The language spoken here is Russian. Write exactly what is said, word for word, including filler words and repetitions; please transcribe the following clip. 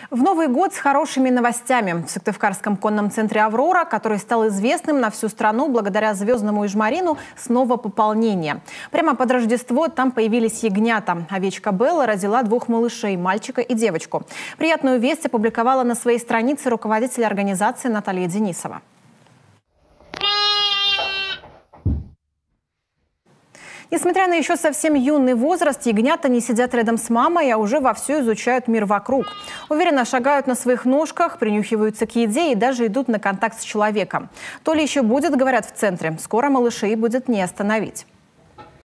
В Новый год с хорошими новостями. В Сыктывкарском конном центре «Аврора», который стал известным на всю страну благодаря звездному Ижмарину, снова пополнение. Прямо под Рождество там появились ягнята. Овечка Белла родила двух малышей – мальчика и девочку. Приятную весть опубликовала на своей странице руководитель организации Наталья Денисова. Несмотря на еще совсем юный возраст, ягнята не сидят рядом с мамой, а уже вовсю изучают мир вокруг. Уверенно шагают на своих ножках, принюхиваются к еде и даже идут на контакт с человеком. То ли еще будет, говорят в центре, скоро малышей будет не остановить.